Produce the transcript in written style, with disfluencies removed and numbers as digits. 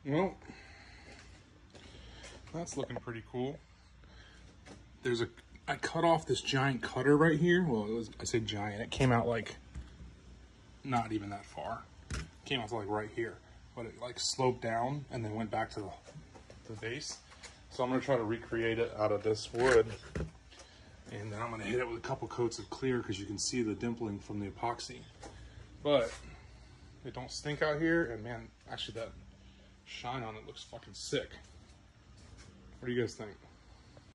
Well, that's looking pretty cool. I cut off this giant cutter right here. Well, I say giant, it came out like not even that far. It came out to like right here, but it like sloped down and then went back to the vase. So I'm gonna try to recreate it out of this wood. And then I'm gonna hit it with a couple coats of clear because you can see the dimpling from the epoxy. But it don't stink out here, and man, actually that shine on it looks fucking sick. What do you guys think?